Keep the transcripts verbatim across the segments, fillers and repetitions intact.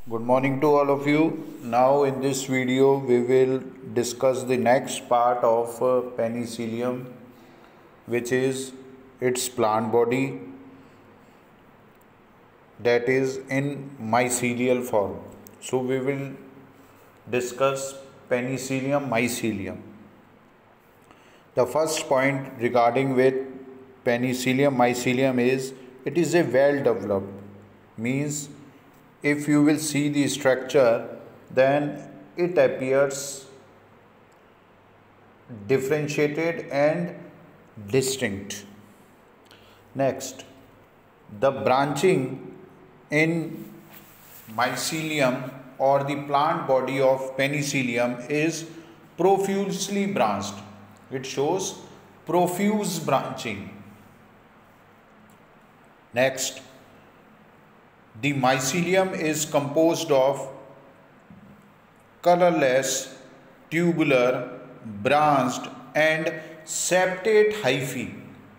Good morning to all of you. Now in this video we will discuss the next part of uh, penicillium, which is its plant body, that is in mycelial form. So we will discuss penicillium mycelium. The first point regarding with penicillium mycelium is it is a well developed, means if you will see the structure, then it appears differentiated and distinct. Next, the branching in mycelium or the plant body of penicillium is profusely branched. It shows profuse branching. Next, the mycelium is composed of colorless, tubular, branched and septate hyphae.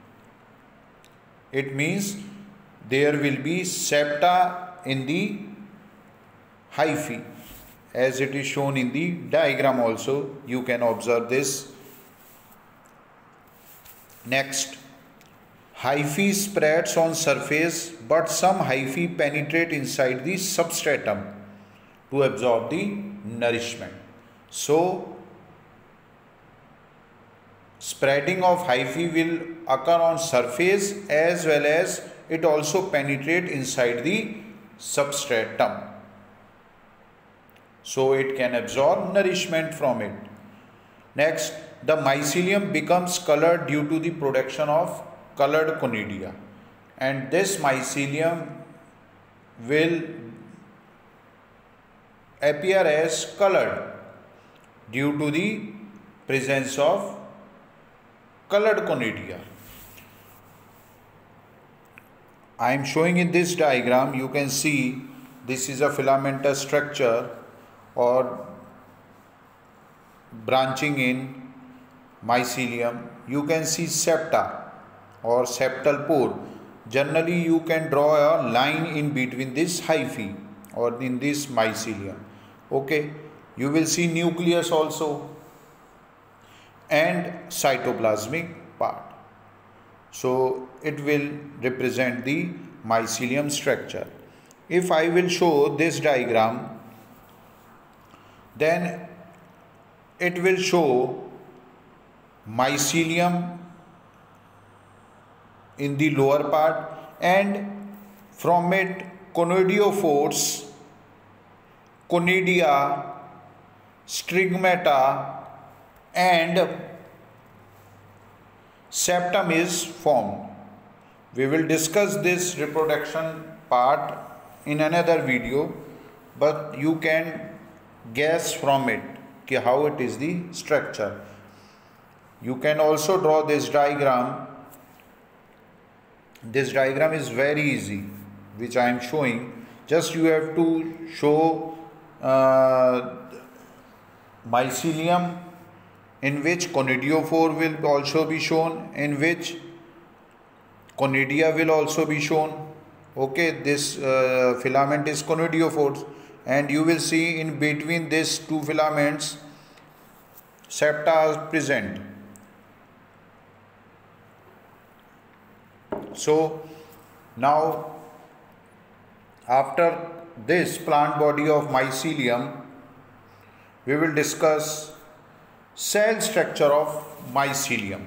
It means there will be septa in the hyphae, as it is shown in the diagram also. You can observe this. Next, hyphae spreads on surface, but some hyphae penetrate inside the substratum to absorb the nourishment. So, spreading of hyphae will occur on surface as well as it also penetrate inside the substratum. So, it can absorb nourishment from it. Next, the mycelium becomes colored due to the production of colored conidia, and this mycelium will appear as colored due to the presence of colored conidia. I am showing in this diagram, you can see this is a filamentous structure or branching in mycelium. You can see septa or septal pore. Generally you can draw a line in between this hyphae or in this mycelium. Okay, you will see nucleus also and cytoplasmic part. So it will represent the mycelium structure. If I will show this diagram, then it will show mycelium in the lower part, and from it conidiophores, conidia, stigmata and septum is formed. We will discuss this reproduction part in another video, but you can guess from it how it is the structure. You can also draw this diagram. This diagram is very easy, which I am showing. Just you have to show uh, mycelium in which conidiophore will also be shown, in which conidia will also be shown. Okay, this uh, filament is conidiophores, and you will see in between these two filaments septa are present. So now, after this plant body of mycelium, we will discuss cell structure of mycelium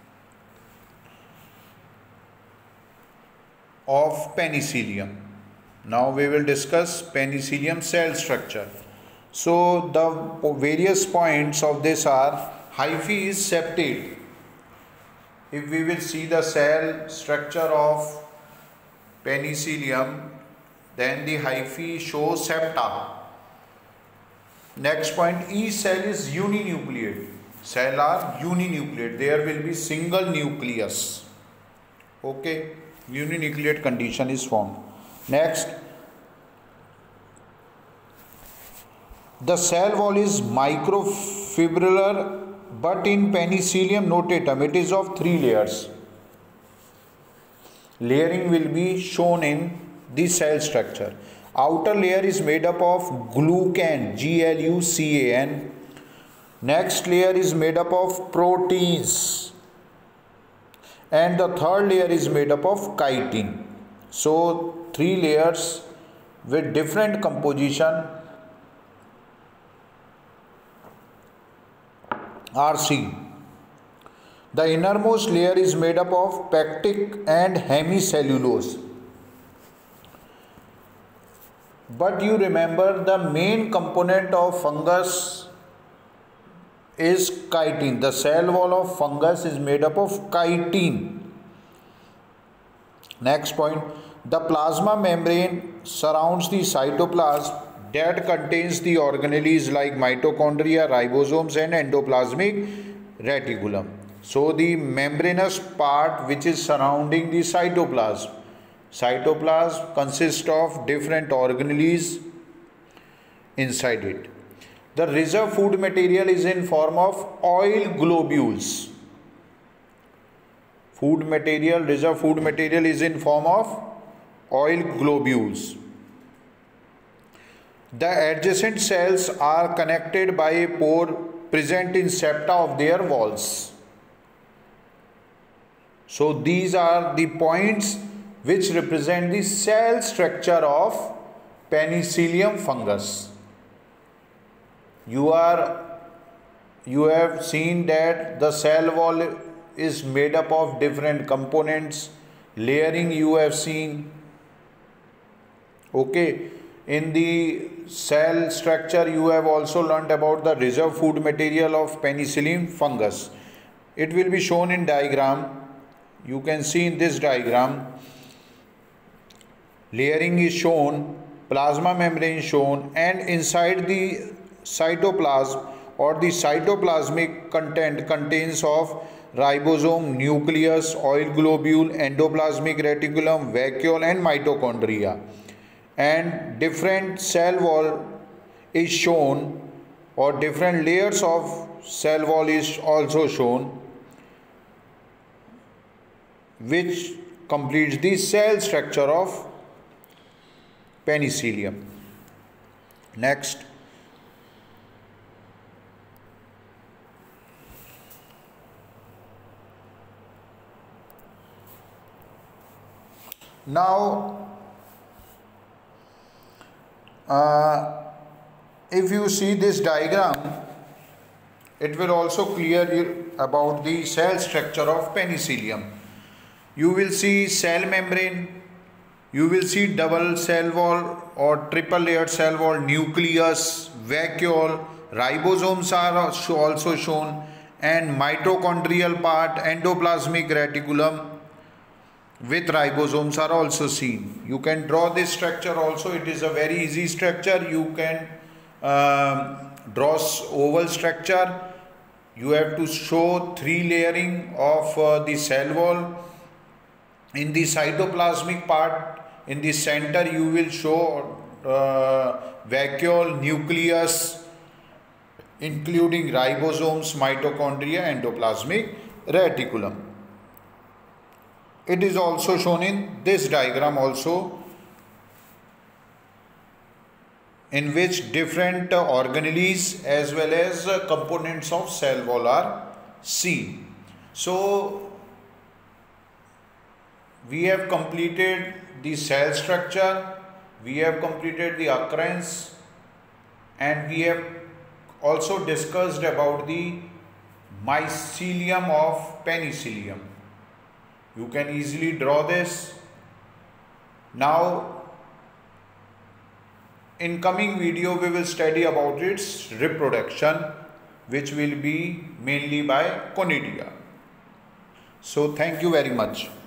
of penicillium. Now we will discuss penicillium cell structure. So the various points of this are: hyphae is septate. If we will see the cell structure of penicillium, then the hyphae shows septa. Next point, each cell is uninucleate. Cell are uninucleate. There will be single nucleus. Okay, uninucleate condition is formed. Next, the cell wall is microfibrillar, but in penicillium notatum it is of three layers. Layering will be shown in the cell structure. Outer layer is made up of glucan, G L U C A N. Next layer is made up of proteins. And the third layer is made up of chitin. So three layers with different composition are seen. The innermost layer is made up of pectic and hemicellulose. But you remember the main component of fungus is chitin. The cell wall of fungus is made up of chitin. Next point, the plasma membrane surrounds the cytoplasm that contains the organelles like mitochondria, ribosomes and endoplasmic reticulum. So the membranous part which is surrounding the cytoplasm. Cytoplasm consists of different organelles inside it. The reserve food material is in form of oil globules. Food material, reserve food material is in form of oil globules. The adjacent cells are connected by a pore present in septa of their walls. So these are the points which represent the cell structure of Penicillium fungus. You are you have seen that the cell wall is made up of different components. Layering you have seen. Okay. In the cell structure you have also learnt about the reserve food material of Penicillium fungus. It will be shown in diagram. You can see in this diagram. Layering is shown, plasma membrane is shown, and inside the cytoplasm or the cytoplasmic content contains of ribosome, nucleus, oil globule, endoplasmic reticulum, vacuole and mitochondria. And different cell wall is shown, or different layers of cell wall is also shown, which completes the cell structure of Penicillium. Next, now uh, if you see this diagram, it will also clear you about the cell structure of Penicillium. You will see cell membrane, you will see double cell wall or triple layered cell wall, nucleus, vacuole, ribosomes are also shown, and mitochondrial part, endoplasmic reticulum with ribosomes are also seen. You can draw this structure also. It is a very easy structure. You can uh, draw oval structure. You have to show three layering of uh, the cell wall. In the cytoplasmic part, in the center you will show uh, vacuole, nucleus, including ribosomes, mitochondria, endoplasmic reticulum. It is also shown in this diagram also, in which different uh, organelles as well as uh, components of cell wall are seen. So we have completed the cell structure, we have completed the occurrence, and we have also discussed about the mycelium of Penicillium. You can easily draw this. Now, in coming video we will study about its reproduction, which will be mainly by conidia. So thank you very much.